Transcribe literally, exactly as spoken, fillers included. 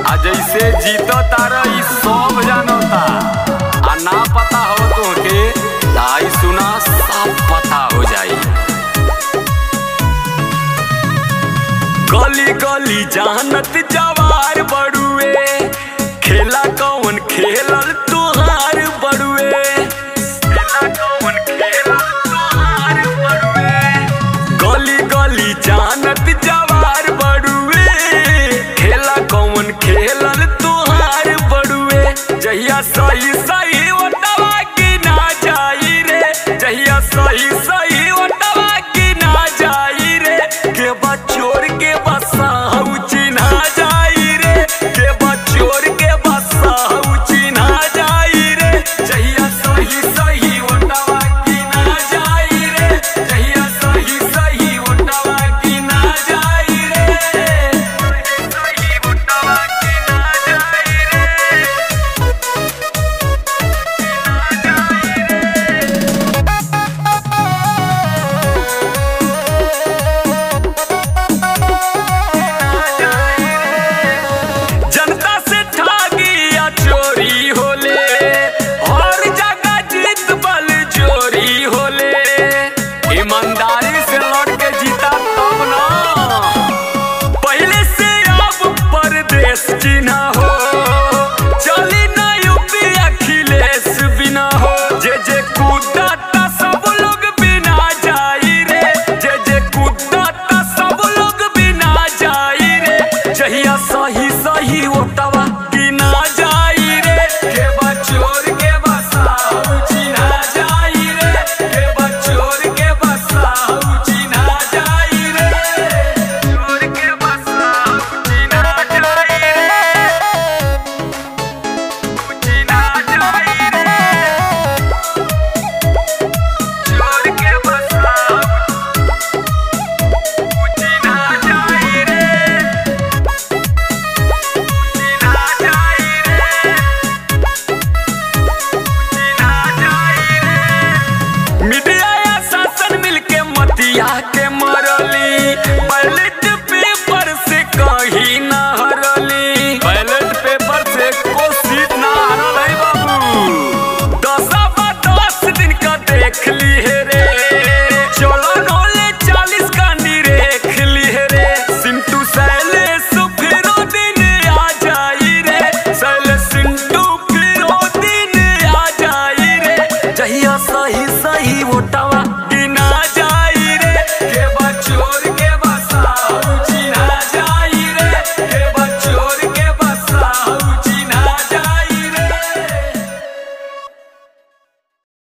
आ जैसे जीतो तारा ई सब जानता आ ना पता हो तुहके आई सुना सब पता हो जाई। गली गली जानत जवार बड़ुए खेला कौन खेलल तुहार बड़ुए खेला कौन खेलल तुहार बड़ुए गली गली जानत जवार बड़ुए खेला कौन खेलल तुहार बड़ुए जहिया सही सही ओटवा की ना जाई रे जहिया सही सही ओटवा की ना जाई रे के बचोर के बसा चिन्हा जाई रे के बचोर के बसा चिन्हा जाई रे जहिया सही सही ओटवा की ना जाई रे जहिया सही सही ओटवा की ना जाई रे सही ओटवा की ना जाई रे जनता से ठगी या चोरी होले और जगह जीत बल चोरी होले ईमानदारी से लड़ के जीता तब ना पहले से अब परदेश चिन्हा